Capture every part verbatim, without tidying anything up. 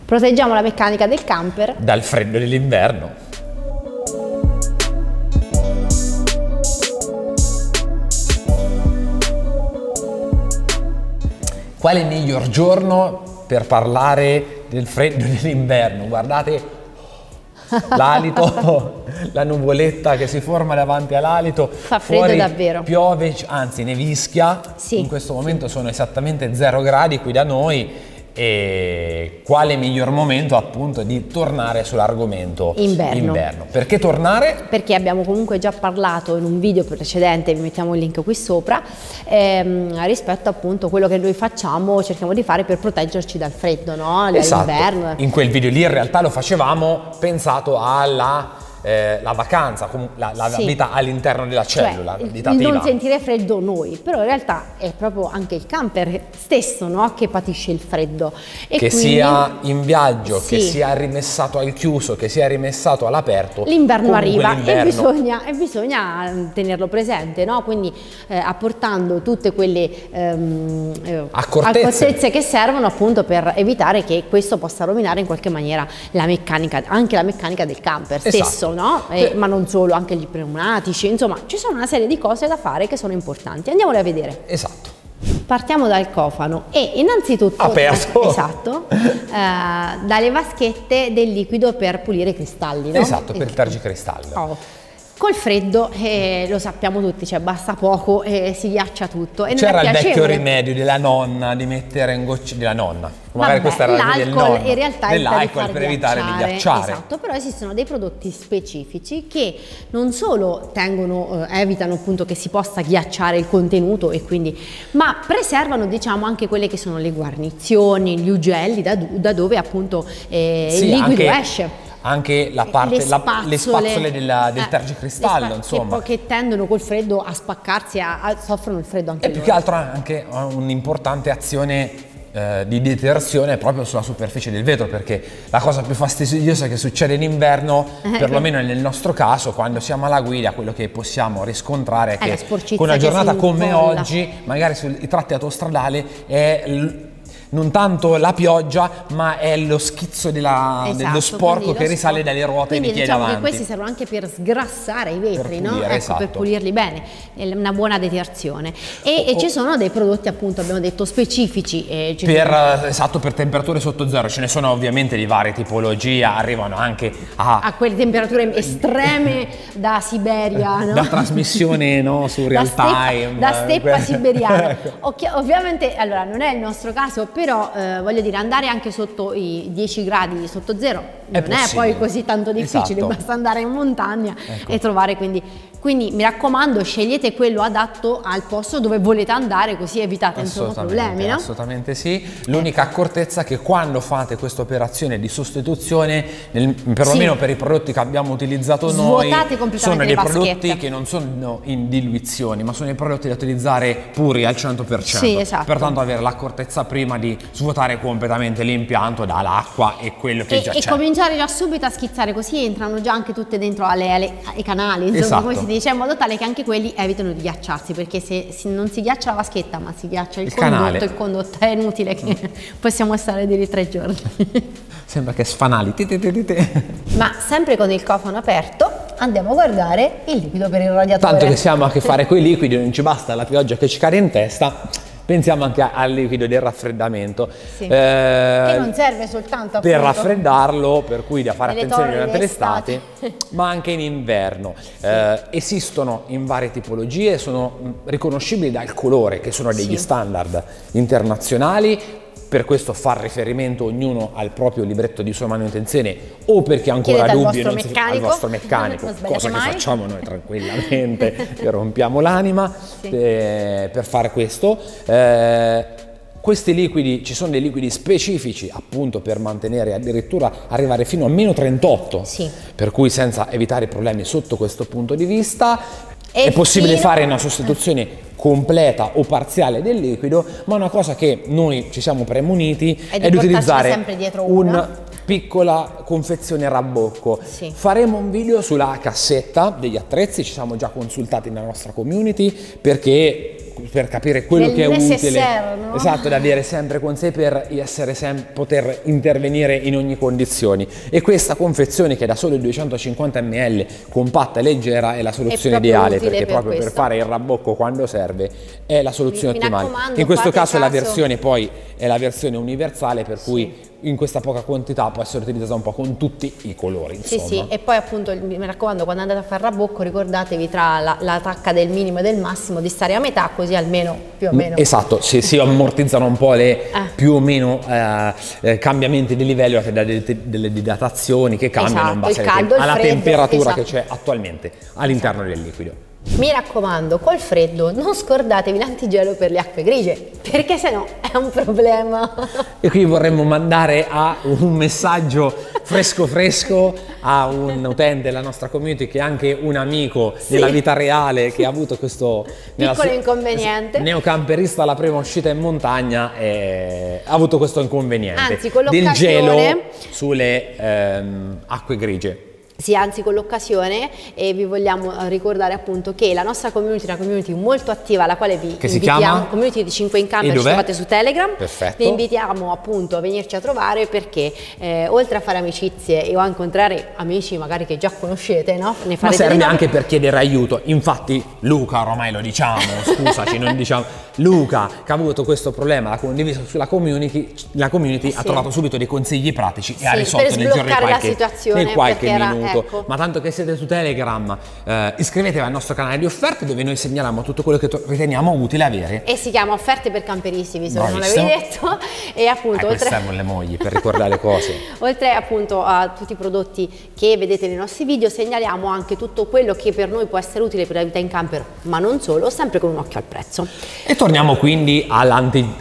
Proteggiamo la meccanica del camper dal freddo dell'inverno. Qual è il miglior giorno per parlare del freddo dell'inverno? Guardate l'alito, la nuvoletta che si forma davanti all'alito. Fa freddo fuori davvero. Piove, anzi nevischia. Sì. In questo momento sono esattamente zero gradi qui da noi. E quale miglior momento appunto di tornare sull'argomento inverno. inverno. Perché tornare? Perché abbiamo comunque già parlato in un video precedente, vi mettiamo il link qui sopra, ehm, rispetto appunto a quello che noi facciamo, cerchiamo di fare per proteggerci dal freddo, no? Dall'inverno. Esatto. In quel video lì in realtà lo facevamo pensato alla Eh, la vacanza, la, la sì. vita all'interno della cellula, cioè, abitativa. Il non sentire freddo noi, però in realtà è proprio anche il camper stesso, no? Che patisce il freddo. E che quindi, sia in viaggio, sì. che sia rimessato al chiuso, che sia rimessato all'aperto. L'inverno arriva l'inverno... e, bisogna, e bisogna tenerlo presente, no? Quindi eh, apportando tutte quelle ehm, eh, accortezze. accortezze che servono appunto per evitare che questo possa rovinare in qualche maniera la meccanica, anche la meccanica del camper esatto. stesso. No? Eh, ma non solo, anche gli pneumatici, insomma ci sono una serie di cose da fare che sono importanti. Andiamole a vedere. Esatto. Partiamo dal cofano e innanzitutto aperto. Eh, esatto, eh, dalle vaschette del liquido per pulire i cristalli, no? Esatto, per il tergicristallo. Oh. Col freddo, eh, lo sappiamo tutti, cioè basta poco e si ghiaccia tutto. C'era il vecchio rimedio della nonna di mettere in gocce della nonna. Vabbè, Magari questa era la del nonno. In realtà dell'alcol per evitare di ghiacciare. Esatto, però esistono dei prodotti specifici che non solo tengono, eh, evitano appunto che si possa ghiacciare il contenuto e quindi, ma preservano diciamo anche quelle che sono le guarnizioni, gli ugelli da, da dove appunto eh, sì, il liquido anche... esce. Anche la parte, le spazzole, la, le spazzole della, del eh, tergicristallo, spa insomma. Che, che tendono col freddo a spaccarsi, a, a, soffrono il freddo anche E loro. più che altro anche un'importante azione eh, di detersione proprio sulla superficie del vetro, perché la cosa più fastidiosa che succede in inverno, perlomeno nel nostro caso, quando siamo alla guida, quello che possiamo riscontrare è che con una giornata come incolla. oggi, magari sui tratti autostradali, è non tanto la pioggia, ma è lo schizzo della, esatto, dello sporco che risale sporco. dalle ruote quindi di piedi diciamo avanti. Che questi servono anche per sgrassare i vetri, per pulire, no? Ecco, esatto. per pulirli bene, è una buona detersione. E, oh, e ci sono dei prodotti appunto, abbiamo detto, specifici. Eh, per, sono... esatto, per temperature sotto zero, ce ne sono ovviamente di varie tipologie, arrivano anche a... a quelle temperature estreme da Siberia, no? Da trasmissione no, su real da steppa, time. Da steppa siberiana. Ecco. Ovvi ovviamente, allora, non è il nostro caso, però eh, voglio dire, andare anche sotto i dieci gradi sotto zero non è, è poi così tanto difficile, esatto. Basta andare in montagna, ecco. E trovare quindi quindi mi raccomando, scegliete quello adatto al posto dove volete andare, così evitate insomma problemi, no? Assolutamente sì. L'unica accortezza è che quando fate questa operazione di sostituzione, nel, perlomeno sì. per i prodotti che abbiamo utilizzato Svuotate noi, sono dei vaschette. prodotti che non sono in diluizioni, ma sono dei prodotti da utilizzare puri al cento per cento. Sì, esatto. Pertanto avere l'accortezza prima di svuotare completamente l'impianto dall'acqua e quello che e, già c'è. E c'è. cominciare già subito a schizzare, così entrano già anche tutte dentro alle, alle, ai canali, insomma, esatto. come si dice, in modo tale che anche quelli evitano di ghiacciarsi, perché se, se non si ghiaccia la vaschetta ma si ghiaccia il, il condotto, canale. il condotto è inutile che mm. possiamo stare di lì tre giorni. Sembra che sfanali. Ma sempre con il cofano aperto andiamo a guardare il liquido per il radiatore. Tanto che siamo a che fare con i liquidi, non ci basta la pioggia che ci cade in testa, pensiamo anche al liquido del raffreddamento. Sì. Eh, che non serve soltanto per appunto raffreddarlo, per cui da fare nelle attenzione durante l'estate, ma anche in inverno. Sì. Eh, esistono in varie tipologie, sono riconoscibili dal colore, che sono degli sì. standard internazionali. Per questo far riferimento ognuno al proprio libretto di sua manutenzione, o perché ha ancora Chiedete dubbi al vostro non si, meccanico, al vostro meccanico, cosa mai. che facciamo noi tranquillamente, che rompiamo l'anima sì. eh, per fare questo. Eh, questi liquidi, ci sono dei liquidi specifici appunto per mantenere, addirittura arrivare fino a meno trentotto, sì. per cui senza evitare problemi sotto questo punto di vista. E è possibile fino... fare una sostituzione completa o parziale del liquido, ma una cosa che noi ci siamo premuniti è di, è di utilizzare una. una piccola confezione Rabocco. Sì. Faremo un video sulla cassetta degli attrezzi, ci siamo già consultati nella nostra community, perché per capire quello Nel che è utile, necessaire, no? esatto, da avere sempre con sé per essere sem poter intervenire in ogni condizione. E questa confezione, che da solo duecentocinquanta millilitri, compatta e leggera, è la soluzione ideale, perché per proprio questo. per fare il rabbocco quando serve è la soluzione Mi, mi ottimale. In questo caso, caso la versione poi è la versione universale, per cui sì, in questa poca quantità può essere utilizzata un po' con tutti i colori, insomma. Sì, sì, e poi appunto mi raccomando, quando andate a fare il rabbocco ricordatevi tra la, la tacca del minimo e del massimo di stare a metà, così almeno più o meno. Esatto, si, si ammortizzano un po' le eh. più o meno eh, eh, cambiamenti di livello da delle, delle dilatazioni che cambiano, esatto, in base caldo, alla freddo, temperatura, esatto, che c'è attualmente all'interno, esatto, del liquido. Mi raccomando, col freddo non scordatevi l'antigelo per le acque grigie, perché sennò è un problema. E qui vorremmo mandare a un messaggio fresco fresco a un utente della nostra community, che è anche un amico, sì, nella vita reale, che ha avuto questo piccolo inconveniente. Neocamperista alla prima uscita in montagna, e ha avuto questo inconveniente. Anzi, con del gelo sulle ehm, acque grigie. Sì, anzi con l'occasione, e vi vogliamo ricordare appunto che la nostra community è una community molto attiva, alla quale vi che invitiamo, si chiama? Community di cinque in Camper, ci trovate su Telegram. Perfetto. Vi invitiamo appunto a venirci a trovare, perché eh, oltre a fare amicizie e a incontrare amici magari che già conoscete, no? Ne Ma serve anche per chiedere aiuto. Infatti Luca, ormai lo diciamo, scusaci, non diciamo, Luca, che ha avuto questo problema, l'ha condiviso sulla community, la community eh sì, ha trovato subito dei consigli pratici, sì, e ha risolto nel giorno di qualche, nel qualche era, minuto. Ecco. Ma tanto che siete su Telegram, eh, iscrivetevi al nostro canale di offerte, dove noi segnaliamo tutto quello che riteniamo utile avere. E si chiama Offerte per Camperisti, visto che non l'avevi detto. E appunto, eh, oltre servono le mogli per ricordare le cose. Oltre appunto a tutti i prodotti che vedete nei nostri video, segnaliamo anche tutto quello che per noi può essere utile per la vita in camper, ma non solo, sempre con un occhio al prezzo. E torniamo quindi alla,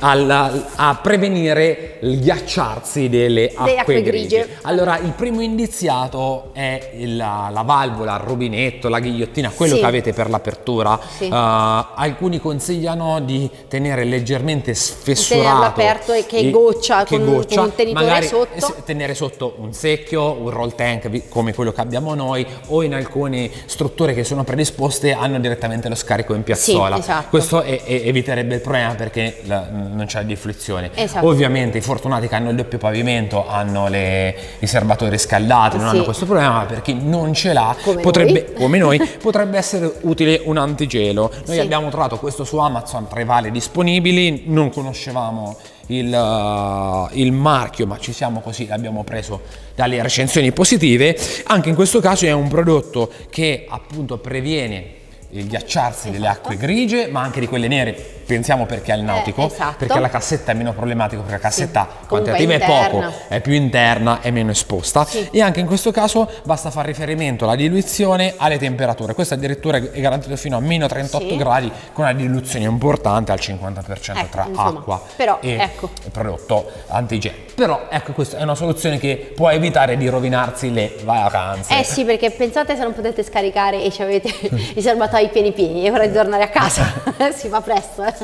a prevenire il ghiacciarsi delle acque, acque grigie. grigie. Allora, il primo indiziato è La, la valvola, il rubinetto, la ghigliottina, quello, sì, che avete per l'apertura. Sì. Uh, alcuni consigliano di tenere leggermente sfessurato, aperto e che goccia, che con, goccia. Con un tenitore magari sotto. Tenere sotto un secchio, un roll tank come quello che abbiamo noi, o in alcune strutture che sono predisposte hanno direttamente lo scarico in piazzola. Sì, esatto. Questo è, è, eviterebbe il problema, perché la, non c'è defluizione. Esatto. Ovviamente i fortunati che hanno il doppio pavimento hanno le, i serbatoi riscaldati, non, sì, hanno questo problema. Per chi non ce l'ha, come, potrebbe, come noi, potrebbe essere utile un antigelo. Noi, sì, abbiamo trovato questo su Amazon tra i vari disponibili, non conoscevamo il, uh, il marchio, ma ci siamo così, l'abbiamo preso dalle recensioni positive. Anche in questo caso è un prodotto che appunto previene il ghiacciarsi, esatto, delle acque grigie, ma anche di quelle nere. Pensiamo perché al nautico, eh, esatto, perché la cassetta è meno problematico, perché la cassetta, sì, quantitativa è, è poco, è più interna, è meno esposta, sì, e anche in questo caso basta fare riferimento alla diluizione alle temperature. Questo addirittura è garantito fino a meno trentotto, sì, gradi, con una diluzione importante al cinquanta per cento, ecco, tra, insomma, acqua, però, e ecco, il prodotto antigenico. Però ecco, questa è una soluzione che può evitare di rovinarsi le vacanze. Eh sì, perché pensate se non potete scaricare e ci avete i serbatoi pieni pieni, è ora di tornare a casa. Si fa presto, eh.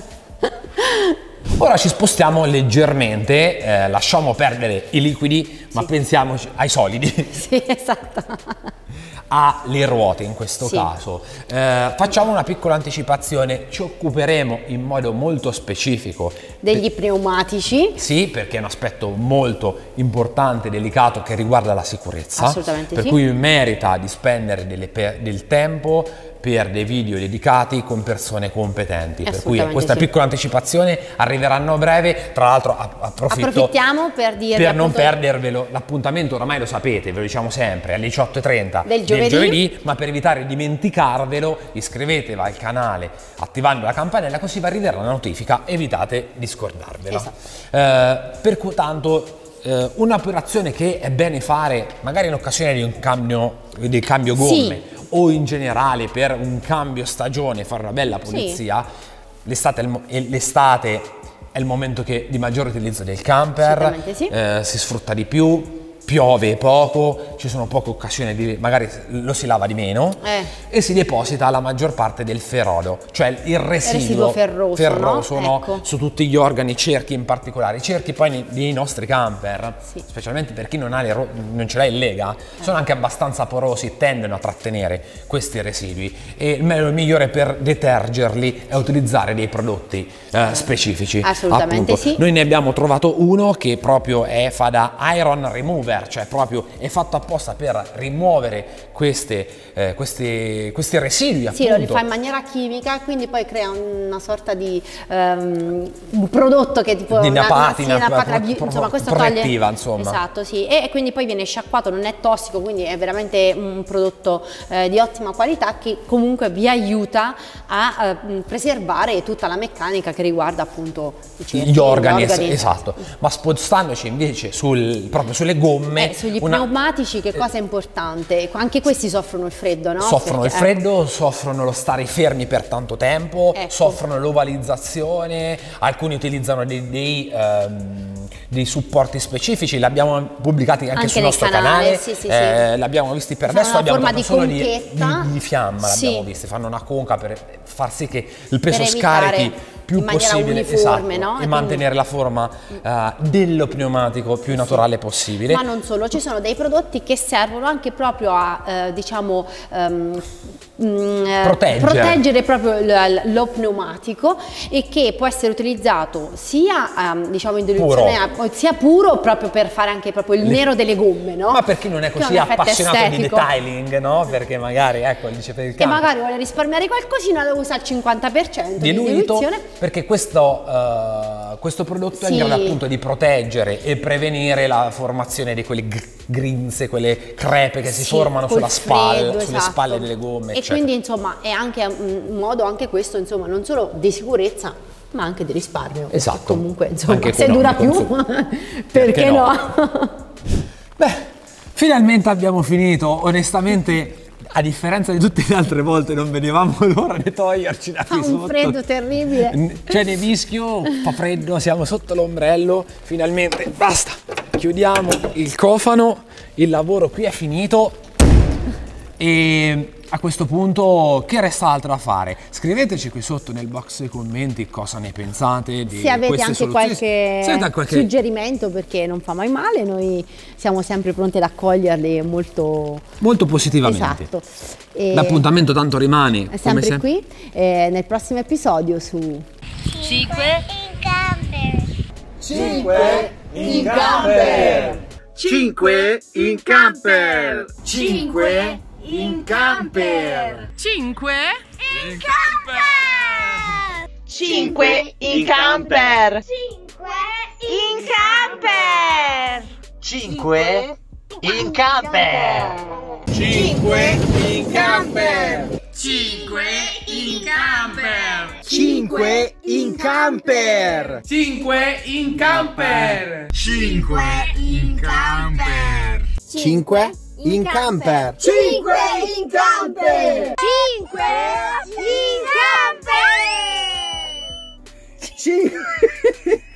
Ora ci spostiamo leggermente, eh, lasciamo perdere i liquidi, ma sì, pensiamoci ai solidi. Sì, esatto. Alle ruote in questo, sì, caso. Eh, facciamo una piccola anticipazione, ci occuperemo in modo molto specifico degli pneumatici. Sì, perché è un aspetto molto importante e delicato che riguarda la sicurezza. Assolutamente per sì. cui merita di spendere delle, del tempo per dei video dedicati con persone competenti, per cui questa sì. piccola anticipazione arriveranno a breve. Tra l'altro approfitto approfittiamo per dirvi, per non perdervelo l'appuntamento, oramai lo sapete, ve lo diciamo sempre, alle diciotto e trenta del giovedì. del giovedì, ma per evitare di dimenticarvelo iscrivetevi al canale attivando la campanella, così vi arriverà la notifica, evitate di scordarvelo. Esatto. Eh, per tanto eh, un'operazione che è bene fare magari in occasione di un cambio, di cambio gomme, sì, o in generale per un cambio stagione, fare una bella pulizia. Sì. L'estate è il momento che di maggiore utilizzo del camper, sì. eh, si sfrutta di più, piove poco, ci sono poche occasioni di, magari lo si lava di meno eh. e si deposita la maggior parte del ferodo, cioè il residuo, residuo ferroso, ferroso no? no? Ecco. Su tutti gli organi, cerchi in particolare. I cerchi poi nei, nei nostri camper, sì. specialmente per chi non, ha le ro non ce l'ha in lega, eh. sono anche abbastanza porosi, tendono a trattenere questi residui e il migliore per detergerli è utilizzare dei prodotti eh, specifici. Assolutamente appunto. sì. Noi ne abbiamo trovato uno che proprio è, fa da iron remover, cioè proprio è fatto apposta per rimuovere queste, eh, queste, questi residui. Sì, appunto. lo fa in maniera chimica, quindi poi crea una sorta di um, un prodotto che tipo di una, una patina, una patina pro, pro, insomma, questo protettiva, toglie, insomma. Esatto, sì, e, e quindi poi viene sciacquato, non è tossico, quindi è veramente un prodotto eh, di ottima qualità che comunque vi aiuta a eh, preservare tutta la meccanica che riguarda appunto i cerchi, gli organi, gli organi. Esatto. Ma spostandoci invece sul, proprio sulle gomme, eh, sugli una... pneumatici, che cosa è importante? Anche questi soffrono il freddo, no? Soffrono Perché, il freddo, eh. soffrono lo stare fermi per tanto tempo, ecco. soffrono l'ovalizzazione, alcuni utilizzano dei, dei, um, dei supporti specifici, li abbiamo pubblicati anche, anche sul nostro canale, canale, sì, sì, eh, sì. l'abbiamo visti per Fanno adesso, abbiamo forma dato di solo di, conchetta. di, di fiamma, sì. l'abbiamo visti, fanno una conca per far sì che il peso per scarichi più possibile, uniforme, esatto, no? e, e mantenere quindi... la forma uh, dello pneumatico più naturale sì. possibile. Ma non solo, ci sono dei prodotti che servono anche proprio a eh, diciamo um, proteggere. proteggere proprio lo pneumatico e che può essere utilizzato sia um, diciamo in diluizione puro. sia puro proprio per fare anche proprio il Le... nero delle gomme, no? Ma per chi non è così è appassionato estetico. di detailing, no? Perché magari ecco dice per il e campo. magari vuole risparmiare qualcosina, lo usa al cinquanta per cento di diluizione, perché questo, uh, questo prodotto sì. è in grado appunto di proteggere e prevenire la formazione di quelle grinze, quelle crepe che sì, si formano sulla spalla, freddo, sulle esatto. spalle delle gomme. E eccetera. quindi insomma è anche un modo, anche questo, insomma, non solo di sicurezza ma anche di risparmio. Esatto. Comunque insomma anche se dura più perché, perché no? no? Beh, finalmente abbiamo finito, onestamente. A differenza di tutte le altre volte non vedevamo l'ora di toglierci da qui sotto. Fa un sotto. freddo terribile. C'è nevischio, fa freddo, siamo sotto l'ombrello, finalmente basta, chiudiamo il cofano, il lavoro qui è finito e a questo punto che resta altro da fare? Scriveteci qui sotto nel box dei commenti cosa ne pensate di se avete queste anche qualche, avete qualche suggerimento, perché non fa mai male, noi siamo sempre pronti ad accoglierli molto, molto positivamente. Esatto. L'appuntamento tanto rimane è sempre come qui eh, nel prossimo episodio su cinque in camper. cinque in camper. cinque in camper. cinque in camper. cinque in camper. cinque in camper. cinque in camper. cinque in camper. cinque in camper. cinque in camper. cinque in camper. cinque in camper. cinque in camper. cinque in camper. cinque in camper. cinque